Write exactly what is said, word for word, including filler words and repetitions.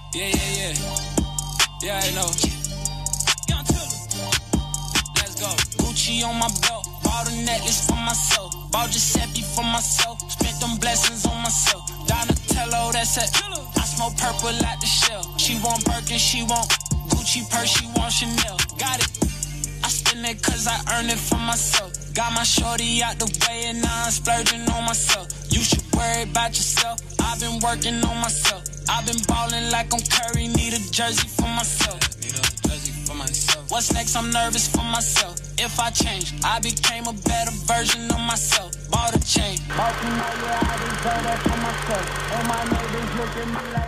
Yeah, yeah, yeah. Yeah, I know. Let's go. Gucci on my belt. Bought a necklace for myself. Bought Giuseppe for myself. Spent them blessings on myself. Donatello, that's it. I smoke purple out the shell. She want Birkin, she want Gucci purse, she want Chanel. Got it. I spend it cause I earn it for myself. Got my shorty out the way and now I'm splurging on myself. You should worry about yourself. I've been working on myself. I've been balling like I'm Curry. Need a jersey for myself. Need a jersey for myself. What's next? I'm nervous for myself. If I change, I became a better version of myself. Bought a chain. Bought you know, yeah, I deserve that for myself. And my neighbors look at me like